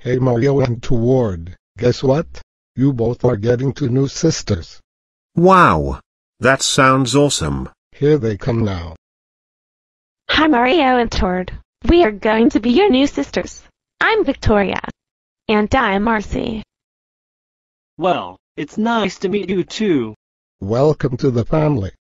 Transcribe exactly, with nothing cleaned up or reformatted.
Hey Mario and Toward, guess what? You both are getting two new sisters. Wow! That sounds awesome. Here they come now. Hi Mario and Tord. We are going to be your new sisters. I'm Victoria. And I'm Marcy. Well, it's nice to meet you too. Welcome to the family.